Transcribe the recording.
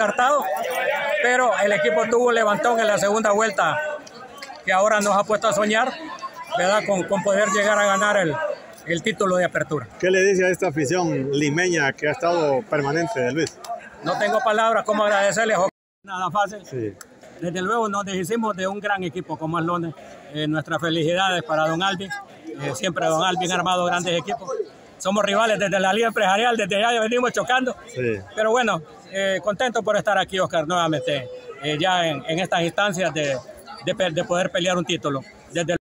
descartado, pero el equipo tuvo un levantón en la segunda vuelta que ahora nos ha puesto a soñar, ¿verdad? Con poder llegar a ganar el título de apertura. ¿Qué le dice a esta afición limeña que ha estado permanente de Luis? No tengo palabras cómo agradecerles, nada fácil. Sí. Desde luego nos deshicimos de un gran equipo como es Lones. Nuestras felicidades para don Alvin. Siempre don Alvin ha armado grandes equipos. Somos rivales desde la Liga Empresarial, desde allá venimos chocando. Sí. Pero bueno, contento por estar aquí, Oscar, nuevamente, ya en estas instancias de poder pelear un título. Desde